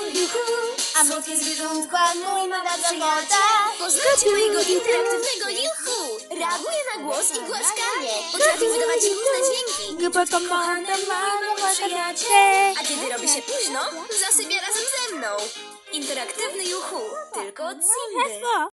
A słodkie zwierzątka mój ma zabota. Poznajcie mojego interaktywnego juhu! Reaguje na głos i głaskanie. Potrafi wydawać różne dźwięki. Kochane mamo, przyjaciel. A kiedy robi się późno, zasypia razem ze mną. Interaktywny juhu, tylko od Simby.